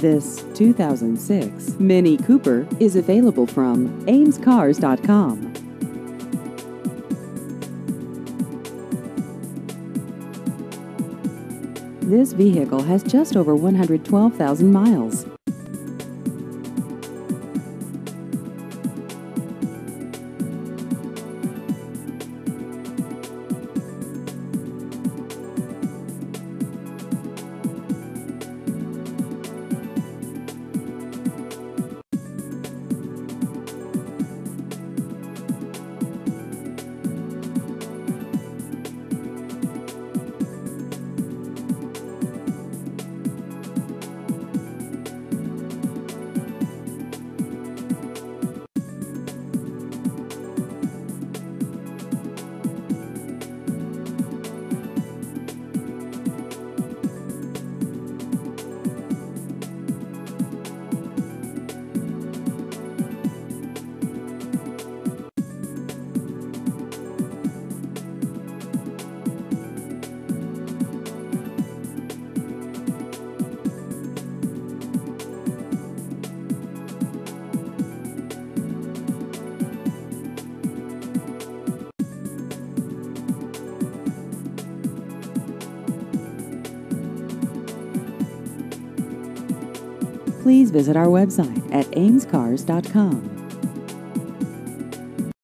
This 2006 Mini Cooper is available from amescars.com. This vehicle has just over 112,000 miles. Please visit our website at amescars.com.